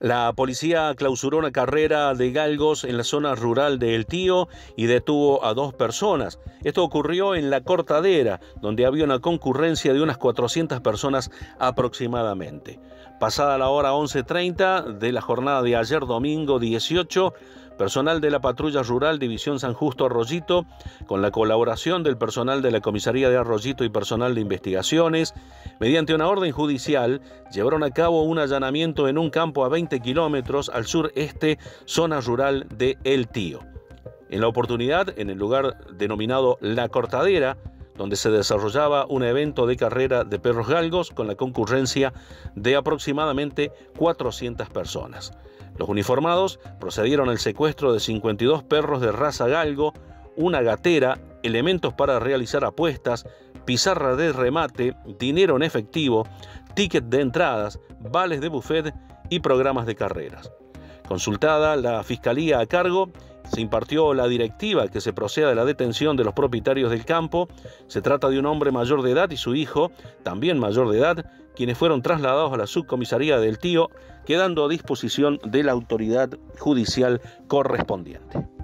La policía clausuró una carrera de galgos en la zona rural de El Tío y detuvo a 2 personas. Esto ocurrió en La Cortadera, donde había una concurrencia de unas 400 personas aproximadamente. Pasada la hora 11:30 de la jornada de ayer domingo 18, personal de la Patrulla Rural División San Justo Arroyito, con la colaboración del personal de la Comisaría de Arroyito y personal de investigaciones, mediante una orden judicial, llevaron a cabo un allanamiento en un campo a 20 kilómetros al sureste, zona rural de El Tío. En la oportunidad, en el lugar denominado La Cortadera, donde se desarrollaba un evento de carrera de perros galgos con la concurrencia de aproximadamente 400 personas. Los uniformados procedieron al secuestro de 52 perros de raza galgo, una gatera, elementos para realizar apuestas, pizarra de remate, dinero en efectivo, ticket de entradas, vales de buffet y programas de carreras. Consultada la Fiscalía a cargo, se impartió la directiva que se proceda a la detención de los propietarios del campo. Se trata de un hombre mayor de edad y su hijo, también mayor de edad, quienes fueron trasladados a la subcomisaría del Tío, quedando a disposición de la autoridad judicial correspondiente.